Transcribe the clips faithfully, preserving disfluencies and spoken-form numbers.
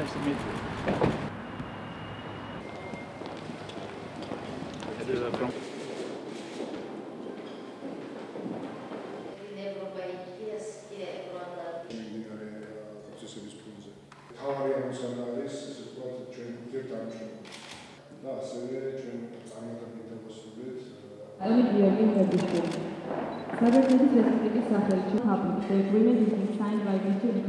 Nice to meet you. From Only Georgian Revolution. Cybernetic Responsibility Sahel happened. The agreement is being signed by Victor.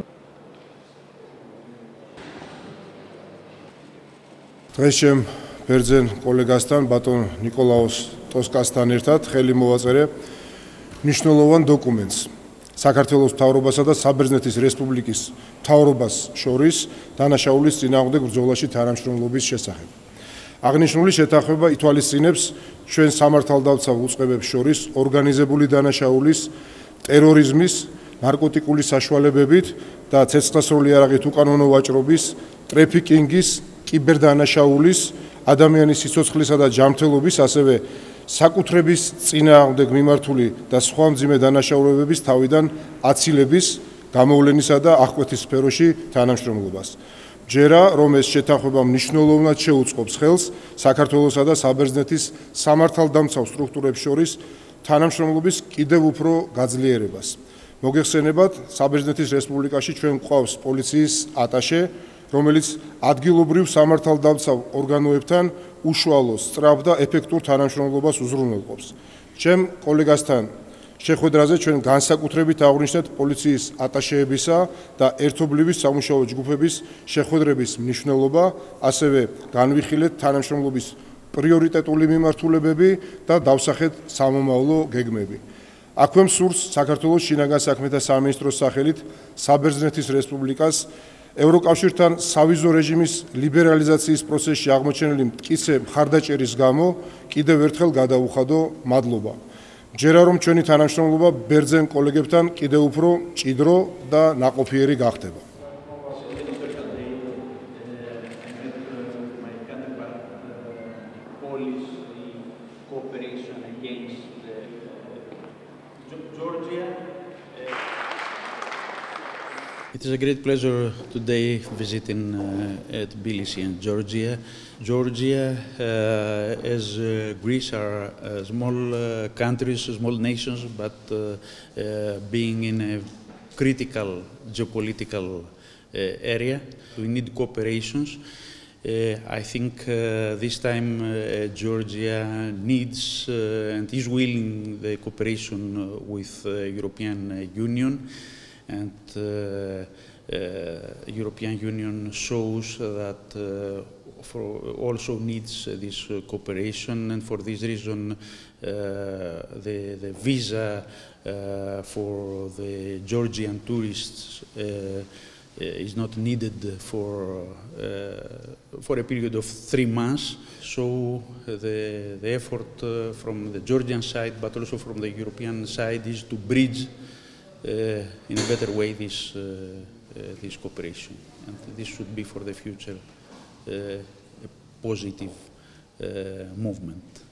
დღეს ჩემ ბერძენ კოლეგასთან ბატონ ნიკოლაოს ტოსკასთან ერთად ხელი მოვაწერე მნიშვნელოვან დოკუმენტს საქართველოს მთავრობასა და საბერძნეთის რესპუბლიკის მთავრობას შორის დანაშაულის წინააღმდეგ ბრძოლაში თანამშრომლობის შესახებ. აღნიშნული შეთანხმება ითვალისწინებს ჩვენ სამართალდამცავ უწყებებს შორის ორგანიზებული დანაშაულის, ტერორიზმის, ნარკოტიკული საშუალებებით და ცეცხლსასროლი იარაღით უკანონო ვაჭრობის, ტრეფიკინგის, კიბერდანაშაულის, ადამიანის სიცოცხლისა და ჯანმრთელობის, ასევე საკუთრების წინააღმდეგ მიმართული და სხვა მძიმე დანაშაულებების თავიდან აცილების, გამოვლენისა და აღკვეთის სფეროში თანამშრომლობას. ჯერა, რომ ეს შეთანხმება მნიშვნელოვნად შეუწყობს ხელს საქართველოსა და საბერძნეთის სამართალდამცავ სტრუქტურებს შორის თანამშრომლობის კიდევ უფრო გაძლიერებას. მოგეხსენებათ, საბერძნეთის რესპუბლიკაში ჩვენ გვყავს პოლიციის ატაშე, რომელიც ადგილობრივ სამართალდამცავ ორგანოებთან უშუალო, სწრაფ და ეფექტურ თანამშრომლობას უზრუნველყოფს. ჩემ კოლეგასთან შეხვედრაზე ჩვენ განსაკუთრებით აღვნიშნეთ პოლიციის ატაშეებისა და ერთობლივი სამუშაო ჯგუფების შეხვედრების მნიშვნელობა, ასევე განვიხილეთ თანამშრომლობის პრიორიტეტული მიმართულებები და დავსახეთ სამომავლო გეგმები. აქვე მსურს საქართველოს შინაგან საქმეთა სამინისტროს სახელით საბერძნეთის რესპუბლიკას ევროკავშირთან სავიზო რეჟიმის ლიბერალიზაციის პროცესში აღმოჩენილი მტკიცე მხარდაჭერის გამო კიდევ ერთხელ გადაუხადო მადლობა. ჯერა რომ ჩვენი თანამშრომლობა ბერძენ კოლეგებთან კიდევ უფრო მჭიდრო და ნაყოფიერი გახდება. It is a great pleasure today visiting uh, Tbilisi in Georgia. Georgia, uh, as uh, Greece, are uh, small uh, countries, small nations, but uh, uh, being in a critical geopolitical uh, area, we need cooperations. Uh, I think uh, this time uh, Georgia needs uh, and is willing the cooperation with the European Union. And uh, uh, European Union shows that uh, for also needs uh, this uh, cooperation, and for this reason uh, the, the visa uh, for the Georgian tourists uh, is not needed for, uh, for a period of three months. So the, the effort uh, from the Georgian side, but also from the European side, is to bridge Uh, in a better way this, uh, uh, this cooperation. And this should be for the future uh, a positive uh, movement.